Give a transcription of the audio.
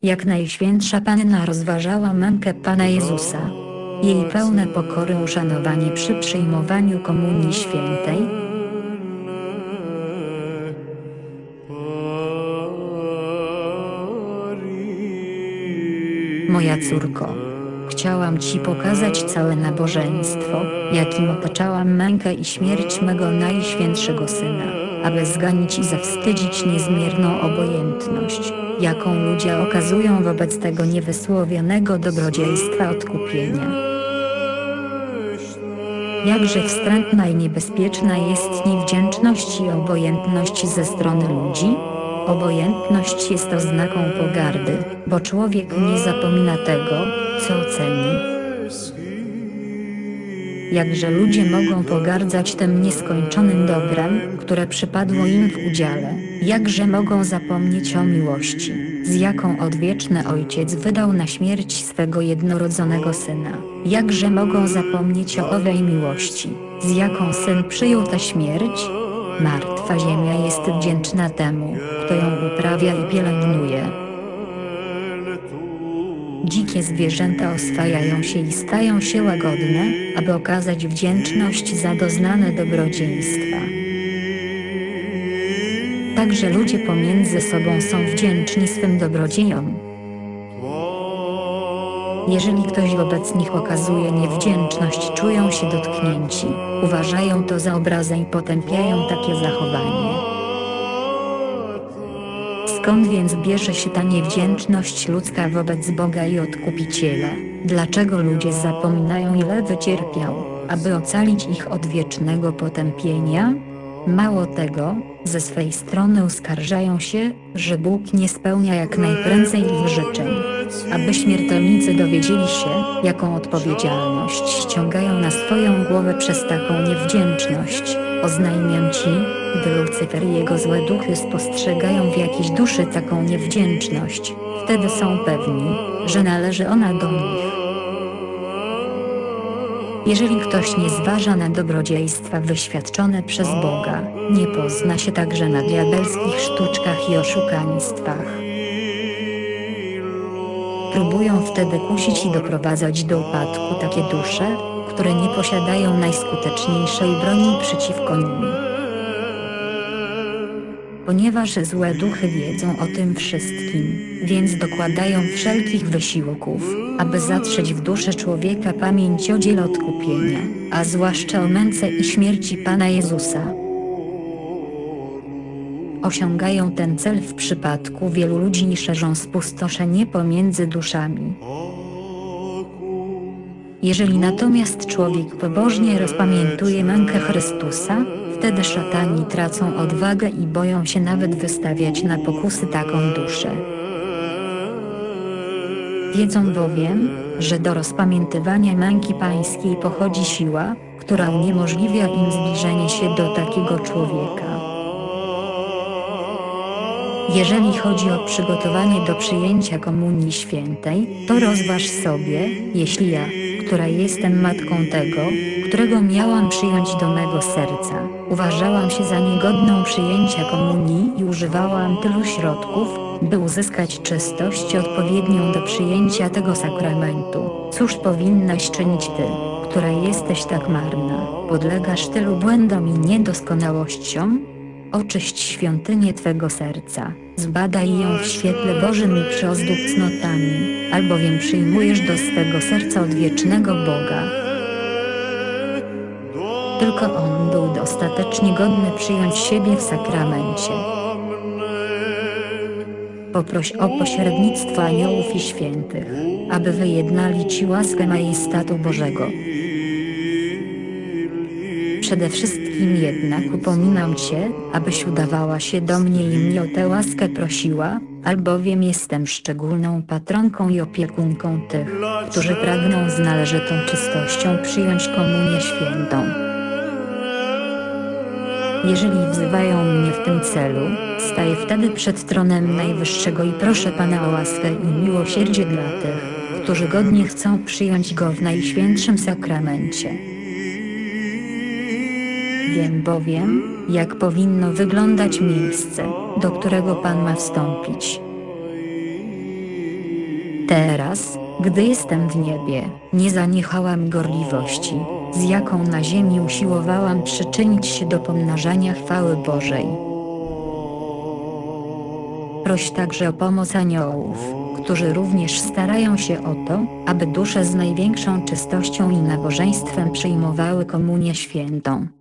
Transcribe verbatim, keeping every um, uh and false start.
jak Najświętsza Panna rozważała mękę Pana Jezusa, jej pełne pokory uszanowanie przy przyjmowaniu Komunii Świętej? Moja córko, chciałam Ci pokazać całe nabożeństwo, jakim otaczałam mękę i śmierć mego Najświętszego Syna, aby zganić i zawstydzić niezmierną obojętność, jaką ludzie okazują wobec tego niewysłowionego dobrodziejstwa odkupienia. Jakże wstrętna i niebezpieczna jest niewdzięczność i obojętność ze strony ludzi? Obojętność jest oznaką pogardy, bo człowiek nie zapomina tego, co ceni. Jakże ludzie mogą pogardzać tym nieskończonym dobrem, które przypadło im w udziale, jakże mogą zapomnieć o miłości, z jaką odwieczny Ojciec wydał na śmierć swego jednorodzonego Syna, jakże mogą zapomnieć o owej miłości, z jaką Syn przyjął tę śmierć. Martwa ziemia jest wdzięczna temu, kto ją uprawia i pielęgnuje. Dzikie zwierzęta oswajają się i stają się łagodne, aby okazać wdzięczność za doznane dobrodziejstwa. Także ludzie pomiędzy sobą są wdzięczni swym dobrodziejom. Jeżeli ktoś wobec nich okazuje niewdzięczność, czują się dotknięci, uważają to za obrazę i potępiają takie zachowanie. Skąd więc bierze się ta niewdzięczność ludzka wobec Boga i Odkupiciela? Dlaczego ludzie zapominają, ile wycierpiał, aby ocalić ich od wiecznego potępienia? Mało tego, ze swej strony uskarżają się, że Bóg nie spełnia jak najprędzej ich życzeń. Aby śmiertelnicy dowiedzieli się, jaką odpowiedzialność ściągają na swoją głowę przez taką niewdzięczność, oznajmiam Ci, gdy Lucyfer i jego złe duchy spostrzegają w jakiejś duszy taką niewdzięczność, wtedy są pewni, że należy ona do nich. Jeżeli ktoś nie zważa na dobrodziejstwa wyświadczone przez Boga, nie pozna się także na diabelskich sztuczkach i oszukaństwach. Próbują wtedy kusić i doprowadzać do upadku takie dusze, które nie posiadają najskuteczniejszej broni przeciwko nim. Ponieważ złe duchy wiedzą o tym wszystkim, więc dokładają wszelkich wysiłków, aby zatrzeć w duszy człowieka pamięć o dziele odkupienia, a zwłaszcza o męce i śmierci Pana Jezusa. Osiągają ten cel w przypadku wielu ludzi i szerzą spustoszenie pomiędzy duszami. Jeżeli natomiast człowiek pobożnie rozpamiętuje mękę Chrystusa, wtedy szatani tracą odwagę i boją się nawet wystawiać na pokusy taką duszę. Wiedzą bowiem, że do rozpamiętywania męki Pańskiej pochodzi siła, która uniemożliwia im zbliżenie się do takiego człowieka. Jeżeli chodzi o przygotowanie do przyjęcia Komunii Świętej, to rozważ sobie, jeśli ja, która jestem matką tego, którego miałam przyjąć do mego serca, uważałam się za niegodną przyjęcia komunii i używałam tylu środków, by uzyskać czystość odpowiednią do przyjęcia tego sakramentu. Cóż powinnaś czynić Ty, która jesteś tak marna, podlegasz tylu błędom i niedoskonałościom? Oczyść świątynię Twego serca, zbadaj ją w świetle Bożym i przyozdób cnotami, albowiem przyjmujesz do swego serca odwiecznego Boga. Tylko On był dostatecznie godny przyjąć siebie w sakramencie. Poproś o pośrednictwo aniołów i świętych, aby wyjednali Ci łaskę majestatu Bożego. Przede wszystkim jednak upominam Cię, abyś udawała się do mnie i mnie o tę łaskę prosiła, albowiem jestem szczególną patronką i opiekunką tych, którzy pragną z należytą czystością przyjąć Komunię Świętą. Jeżeli wzywają mnie w tym celu, staję wtedy przed tronem Najwyższego i proszę Pana o łaskę i miłosierdzie dla tych, którzy godnie chcą przyjąć Go w Najświętszym Sakramencie. Wiem bowiem, jak powinno wyglądać miejsce, do którego Pan ma wstąpić. Teraz, gdy jestem w niebie, nie zaniechałam gorliwości, z jaką na ziemi usiłowałam przyczynić się do pomnażania chwały Bożej. Proś także o pomoc aniołów, którzy również starają się o to, aby dusze z największą czystością i nabożeństwem przyjmowały komunię świętą.